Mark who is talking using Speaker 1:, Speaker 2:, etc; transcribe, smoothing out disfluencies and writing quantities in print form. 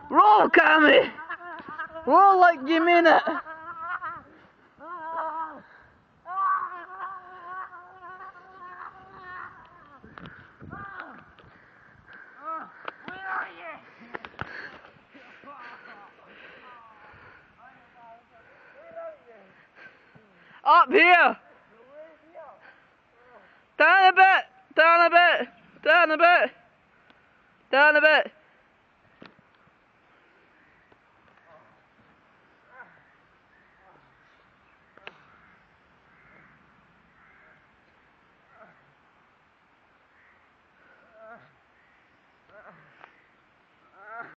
Speaker 1: Roll, Cammy! Roll like you mean it! Up here! Down a bit! Down a bit! Down a bit! Down a bit!